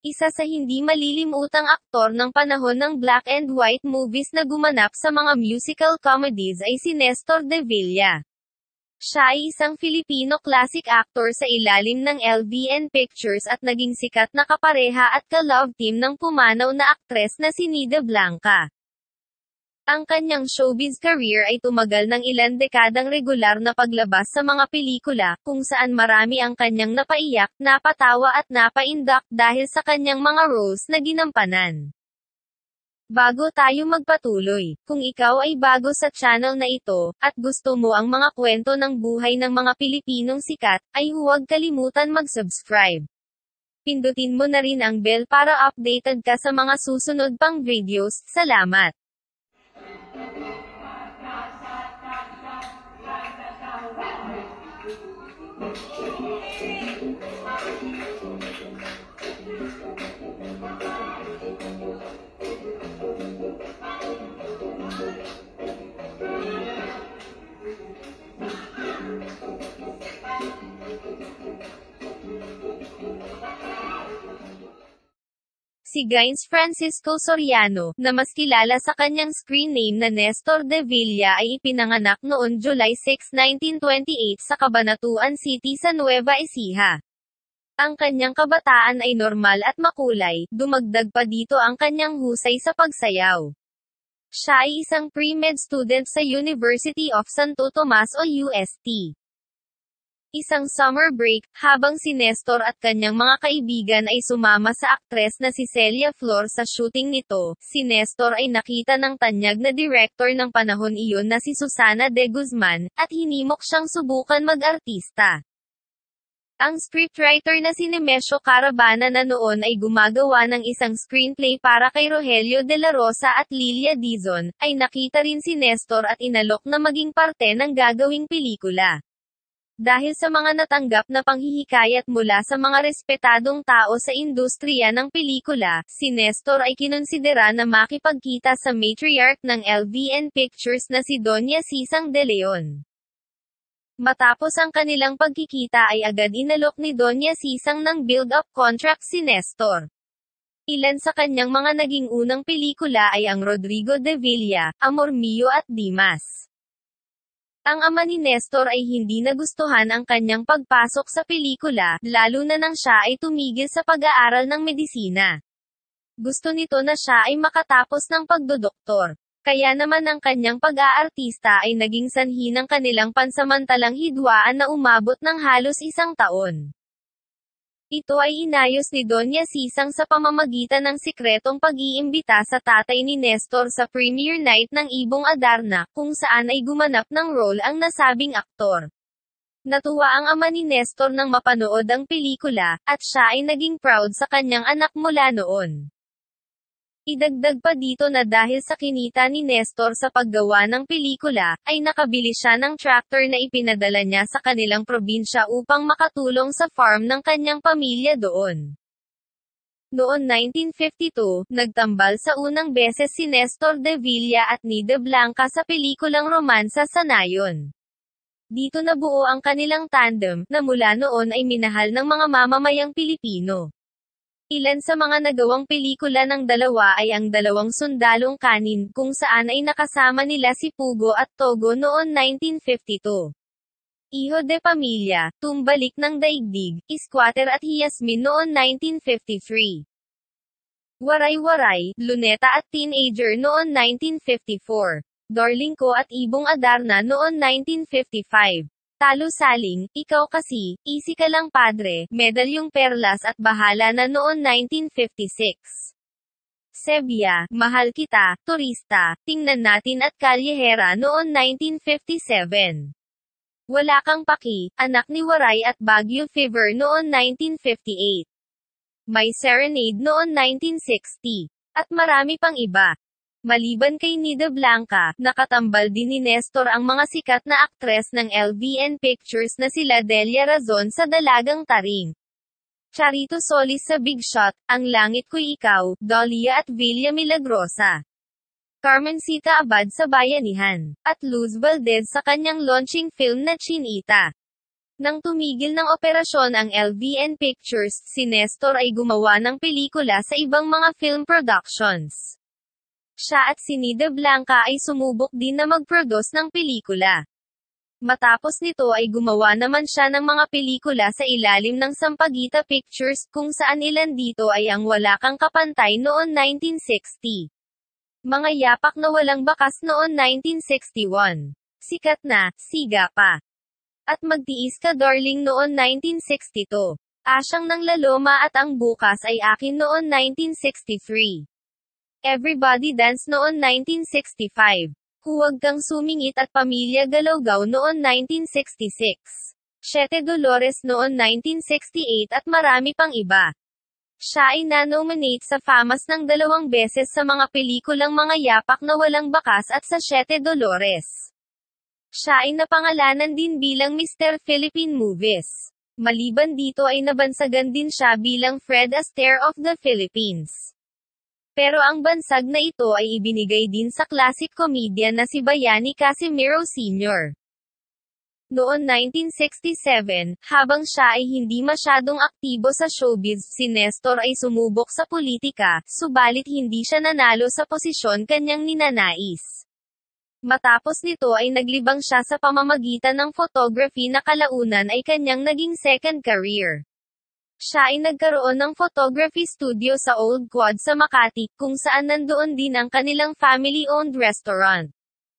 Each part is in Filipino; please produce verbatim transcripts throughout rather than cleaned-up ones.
isa sa hindi malilimutang aktor ng panahon ng black and white movies na gumanap sa mga musical comedies ay si Nestor de Villa. Siya ay isang Filipino classic actor sa ilalim ng L V N Pictures at naging sikat na kapareha at ka-love team ng pumanaw na aktres na si Nida Blanca. Ang kanyang showbiz career ay tumagal ng ilang dekadang regular na paglabas sa mga pelikula, kung saan marami ang kanyang napaiyak, napatawa at napaindak dahil sa kanyang mga roles na ginampanan. Bago tayo magpatuloy, kung ikaw ay bago sa channel na ito, at gusto mo ang mga kwento ng buhay ng mga Pilipinong sikat, ay huwag kalimutan mag-subscribe. Pindutin mo na rin ang bell para updated ka sa mga susunod pang videos. Salamat! Si Gaines Francisco Soriano, na mas kilala sa kanyang screen name na Nestor de Villa ay ipinanganak noon July sixth, nineteen twenty-eight sa Cabanatuan City sa Nueva Ecija. Ang kanyang kabataan ay normal at makulay, dumagdag pa dito ang kanyang husay sa pagsayaw. Siya ay isang pre-med student sa University of Santo Tomas o U S T. Isang summer break, habang si Nestor at kanyang mga kaibigan ay sumama sa aktres na si Celia Flor sa shooting nito, si Nestor ay nakita ng tanyag na director ng panahon iyon na si Susana de Guzman, at hinimok siyang subukan mag-artista. Ang scriptwriter na si Nemesio Carabana na noon ay gumagawa ng isang screenplay para kay Rogelio de la Rosa at Lilia Dizon, ay nakita rin si Nestor at inalok na maging parte ng gagawing pelikula. Dahil sa mga natanggap na panghihikayat mula sa mga respetadong tao sa industriya ng pelikula, si Nestor ay kinonsidera na makipagkita sa matriarch ng L V N Pictures na si Doña Sisang de Leon. Matapos ang kanilang pagkikita ay agad inalok ni Doña Sisang ng build-up contract si Nestor. Ilan sa kanyang mga naging unang pelikula ay ang Rodrigo de Villa, Amor Mio at Dimas. Ang ama ni Nestor ay hindi nagustuhan ang kanyang pagpasok sa pelikula, lalo na nang siya ay tumigil sa pag-aaral ng medisina. Gusto nito na siya ay makatapos ng pagdodoktor. Kaya naman ang kanyang pag-aartista ay naging sanhi ng kanilang pansamantalang hidwaan na umabot ng halos isang taon. Ito ay inayos ni Doña Sisang sa pamamagitan ng sikretong pag-iimbita sa tatay ni Nestor sa premiere night ng Ibong Adarna, kung saan ay gumanap ng role ang nasabing aktor. Natuwa ang ama ni Nestor nang mapanood ang pelikula, at siya ay naging proud sa kanyang anak mula noon. Idagdag pa dito na dahil sa kinita ni Nestor sa paggawa ng pelikula, ay nakabili siya ng tractor na ipinadala niya sa kanilang probinsya upang makatulong sa farm ng kanyang pamilya doon. Noon nineteen fifty-two, nagtambal sa unang beses si Nestor de Villa at Nida Blanca sa pelikulang romansa sa Nayon. Dito nabuo ang kanilang tandem, na mula noon ay minahal ng mga mamamayang Pilipino. Ilan sa mga nagawang pelikula ng dalawa ay ang Dalawang Sundalong Kanin, kung saan ay nakasama nila si Pugo at Togo noon nineteen fifty-two. Hijo de Pamilya, Tumbalik ng Daigdig, Squatter at Yasmin noon nineteen fifty-three. Waray-Waray, Luneta at Teenager noon nineteen fifty-four. Darling Ko at Ibong Adarna noon nineteen fifty-five. Talo Saling, Ikaw Kasi, Easy Ka Lang Padre, Medalyong Perlas at Bahala Na noon nineteen fifty-six. Sebia, Mahal Kita, Turista, Tingnan Natin at Kalyehera noon nineteen fifty-seven. Wala Kang Paki, Anak ni Waray at Baguio Fever noon nineteen fifty-eight. My Serenade noon nineteen sixty. At marami pang iba. Maliban kay Nida Blanca, nakatambal din ni Nestor ang mga sikat na aktres ng L V N Pictures na sila Delia Razon sa Dalagang Taring, Charito Solis sa Big Shot, Ang Langit Ko'y Ikaw, Dahlia at Villa Milagrosa, Carmencita Abad sa Bayanihan, at Luz Valdez sa kanyang launching film na Chinita. Nang tumigil ng operasyon ang L V N Pictures, si Nestor ay gumawa ng pelikula sa ibang mga film productions. Siya at si Nida Blanca ay sumubok din na mag-produce ng pelikula. Matapos nito ay gumawa naman siya ng mga pelikula sa ilalim ng Sampaguita Pictures, kung saan ilan dito ay ang wala kang kapantay noon nineteen sixty. Mga yapak na walang bakas noon nineteen sixty-one. Sikat na, siga pa. At Magtiis Ka Darling noon nineteen sixty-two. Asyang ng Laloma at Ang Bukas Ay Akin noon nineteen sixty-three. Everybody Dance noon nineteen sixty-five. Huwag Kang Sumingit at Pamilya Galawgaw noon nineteen sixty-six. Siete Dolores noon nineteen sixty-eight at marami pang iba. Siya ay na-nominate sa FAMAS ng dalawang beses sa mga pelikulang Mga Yapak na Walang Bakas at sa Siete Dolores. Siya ay napangalanan din bilang Mister Philippine Movies. Maliban dito ay nabansagan din siya bilang Fred Astaire of the Philippines. Pero ang bansag na ito ay ibinigay din sa classic comedian na si Bayani Casimiro Senior Noon nineteen sixty-seven, habang siya ay hindi masyadong aktibo sa showbiz, si Nestor ay sumubok sa politika, subalit hindi siya nanalo sa posisyon kanyang ninanais. Matapos nito ay naglibang siya sa pamamagitan ng photography na kalaunan ay kanyang naging second career. Siya ay nagkaroon ng photography studio sa Old Quad sa Makati, kung saan nandoon din ang kanilang family-owned restaurant.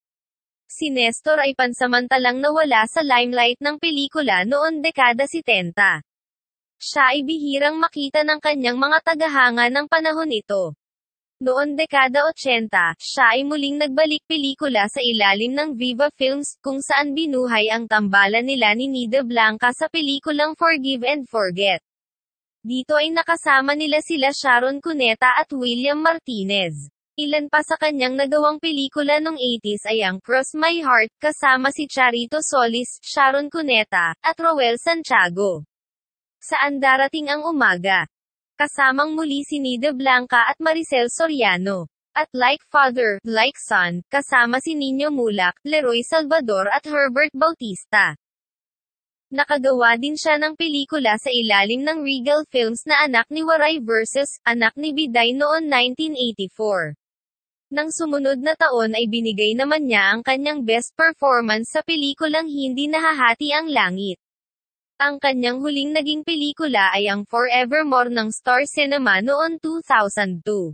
Si Nestor ay pansamantalang nawala sa limelight ng pelikula noon dekada setenta. Siya ay bihirang makita ng kanyang mga tagahanga ng panahon ito. Noon dekada otsenta, siya ay muling nagbalik pelikula sa ilalim ng Viva Films, kung saan binuhay ang tambalan nila ni Nida Blanca sa pelikulang Forgive and Forget. Dito ay nakasama nila sila Sharon Cuneta at William Martinez. Ilan pa sa kanyang nagawang pelikula noong eighties ay ang Cross My Heart, kasama si Charito Solis, Sharon Cuneta, at Roel Santiago. Saan Darating ang Umaga? Kasamang muli si Nida Blanca at Maricel Soriano. At Like Father, Like Son, kasama si Nino Mulak, Leroy Salvador at Herbert Bautista. Nakagawa din siya ng pelikula sa ilalim ng Regal Films na Anak ni Waray versus Anak ni Biday noon nineteen eighty-four. Nang sumunod na taon ay binigay naman niya ang kanyang best performance sa pelikulang Hindi Nahahati ang Langit. Ang kanyang huling naging pelikula ay ang Forevermore ng Star Cinema noon two thousand two.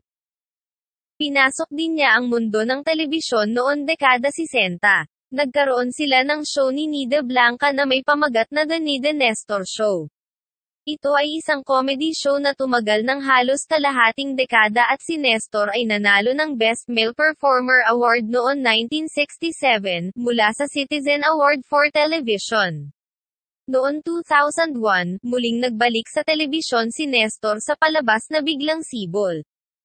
Pinasok din niya ang mundo ng telebisyon noon dekada sesenta. Nagkaroon sila ng show ni Nida Blanca na may pamagat na The Nida Nestor Show. Ito ay isang comedy show na tumagal ng halos kalahating dekada at si Nestor ay nanalo ng Best Male Performer Award noon nineteen sixty-seven, mula sa Citizen Award for Television. Noon two thousand one, muling nagbalik sa telebisyon si Nestor sa palabas na Biglang Sibol.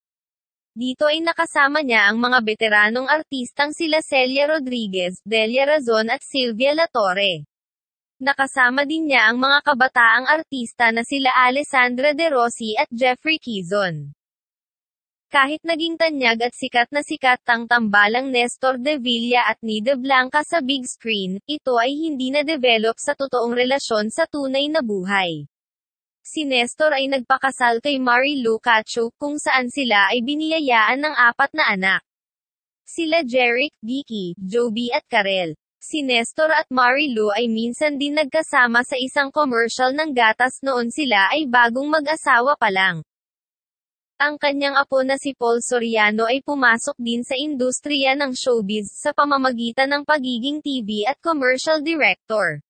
Dito ay nakasama niya ang mga veteranong artistang sila Celia Rodriguez, Delia Razon at Sylvia La Torre. Nakasama din niya ang mga kabataang artista na sila Alessandra De Rossi at Jeffrey Quizon. Kahit naging tanyag at sikat na sikat ang tambalang Nestor de Villa at Nida Blanca sa big screen, ito ay hindi na-develop sa totoong relasyon sa tunay na buhay. Si Nestor ay nagpakasal kay Marilu Cacho, kung saan sila ay biniyayaan ng apat na anak. Sila Jeric, Vicky, Joby at Karel. Si Nestor at Marilu ay minsan din nagkasama sa isang commercial ng gatas noon sila ay bagong mag-asawa pa lang. Ang kanyang apo na si Paul Soriano ay pumasok din sa industriya ng showbiz sa pamamagitan ng pagiging T V at commercial director.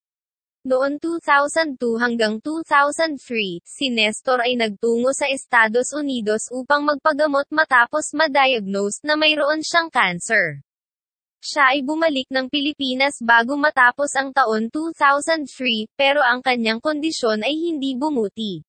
Noon two thousand two hanggang two thousand three, si Nestor ay nagtungo sa Estados Unidos upang magpagamot matapos ma-diagnose na mayroon siyang cancer. Siya ay bumalik ng Pilipinas bago matapos ang taon two thousand three, pero ang kanyang kondisyon ay hindi bumuti.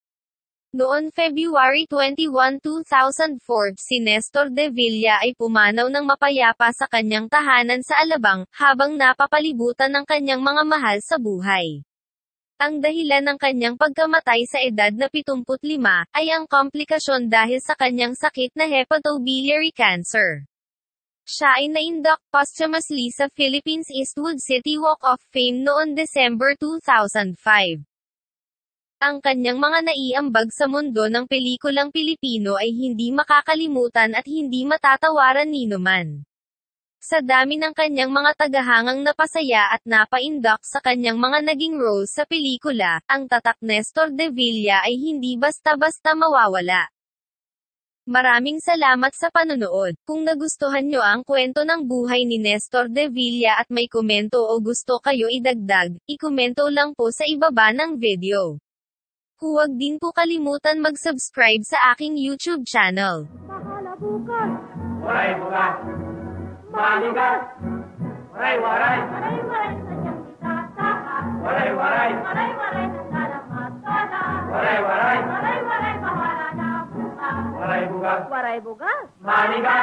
Noon February twenty-first, two thousand four, si Nestor de Villa ay pumanaw ng mapayapa sa kanyang tahanan sa Alabang, habang napapalibutan ng kanyang mga mahal sa buhay. Ang dahilan ng kanyang pagkamatay sa edad na pitungput lima, ay ang komplikasyon dahil sa kanyang sakit na hepatobiliary cancer. Siya ay na-induct posthumously sa Philippines Eastwood City Walk of Fame noon December two thousand five. Ang kanyang mga naiambag sa mundo ng pelikulang Pilipino ay hindi makakalimutan at hindi matatawaran ninuman. Sa dami ng kanyang mga tagahangang napasaya at napa-induct sa kanyang mga naging roles sa pelikula, ang tatak Nestor de Villa ay hindi basta-basta mawawala. Maraming salamat sa panonood. Kung nagustuhan nyo ang kwento ng buhay ni Nestor de Villa at may komento o gusto kayo idagdag, ikomento lang po sa ibaba ng video. Huwag din po kalimutan mag-subscribe sa aking YouTube channel. Mahalabukan! Waray bukas! Maligas! Waray-waray! Waray-waray sa niyang itatakas! Waray-waray! Waray-waray sa dalamatanas! Waray-waray! Waray-waray bahala na bukas! Waray bukas! Waray bukas! Maligas!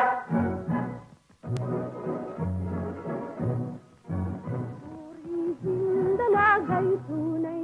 Purihin dalagay tunay